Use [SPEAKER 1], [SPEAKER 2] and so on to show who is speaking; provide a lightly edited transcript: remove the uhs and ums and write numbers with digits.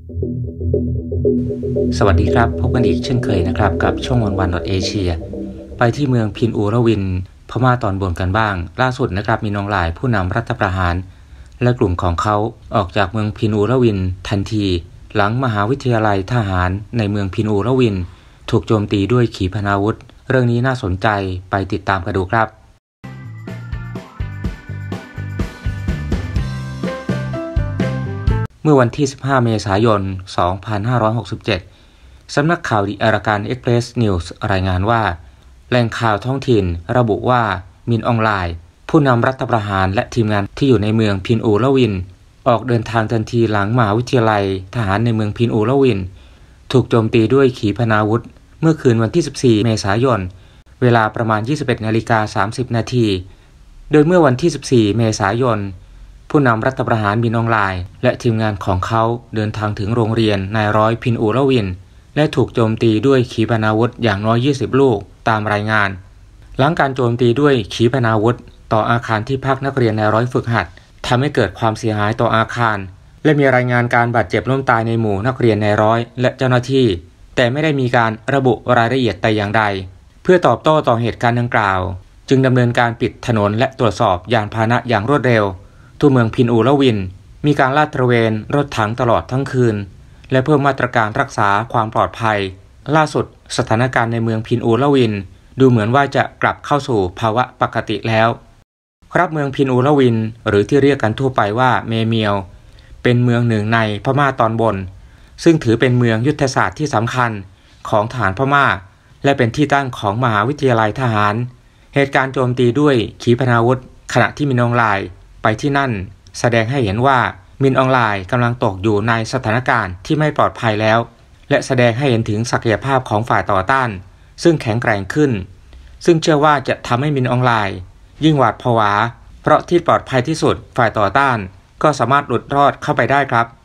[SPEAKER 1] สวัสดีครับพบกันอีกเช่นเคยนะครับกับช่องวันๆ .asia ไปที่เมืองพินอูรวินพม่าตอนบนกันบ้างล่าสุดนะครับมีนองหลายผู้นำรัฐประหารและกลุ่มของเขาออกจากเมืองพินอูรวินทันทีหลังมหาวิทยาลัยทหารในเมืองพินอูรวินถูกโจมตีด้วยขีปนาวุธเรื่องนี้น่าสนใจไปติดตามกันดูครับเมื่อวันที่15เมษายน2567สำนักข่าวดิอาราการเอ็กเพรสนิวส์รายงานว่าแหล่งข่าวท้องถิ่นระบุว่ามินอองไลน์ผู้นำรัฐประหารและทีมงานที่อยู่ในเมืองพินอูรวินออกเดินทางทันทีหลังมหาวิทยาลัยทหารในเมืองพินอูรวินถูกโจมตีด้วยขีปนาวุธเมื่อคืนวันที่14เมษายนเวลาประมาณ 21:30 น.โดยเมื่อวันที่14เมษายนผู้นำรัฐประหารมินอองไลน์และทีมงานของเขาเดินทางถึงโรงเรียนนายร้อยพินอูรวินและถูกโจมตีด้วยขีปนาวุธอย่างน้อย20ลูกตามรายงานหลังการโจมตีด้วยขีปนาวุธต่ออาคารที่พักนักเรียนนายร้อยฝึกหัดทำให้เกิดความเสียหายต่ออาคารและมีรายงานการบาดเจ็บล้มตายในหมู่นักเรียนนายร้อยและเจ้าหน้าที่แต่ไม่ได้มีการระบุรายละเอียดแต่อย่างใดเพื่อตอบโต้ต่อเหตุการณ์ดังกล่าวจึงดำเนินการปิดถนนและตรวจสอบยานพาหนะอย่างรวดเร็วทั่วเมืองพินอูรวินมีการลาดตระเวนรถถังตลอดทั้งคืนและเพิ่มมาตรการรักษาความปลอดภัยล่าสุดสถานการณ์ในเมืองพินอูรวินดูเหมือนว่าจะกลับเข้าสู่ภาวะปกติแล้วครับเมืองพินอูรวินหรือที่เรียกกันทั่วไปว่าเมเมียวเป็นเมืองหนึ่งในพม่าตอนบนซึ่งถือเป็นเมืองยุทธศาสตร์ที่สำคัญของทหารพม่าและเป็นที่ตั้งของมหาวิทยาลัยทหารเหตุการณ์โจมตีด้วยขีปนาวุธขณะที่มินอองไลน์ไปที่นั่นแสดงให้เห็นว่ามินอองไลน์กำลังตกอยู่ในสถานการณ์ที่ไม่ปลอดภัยแล้วและแสดงให้เห็นถึงศักยภาพของฝ่ายต่อต้านซึ่งแข็งแกร่งขึ้นซึ่งเชื่อว่าจะทำให้มินอองไลน์ยิ่งหวาดผวาเพราะที่ปลอดภัยที่สุดฝ่ายต่อต้านก็สามารถหลุดรอดเข้าไปได้ครับ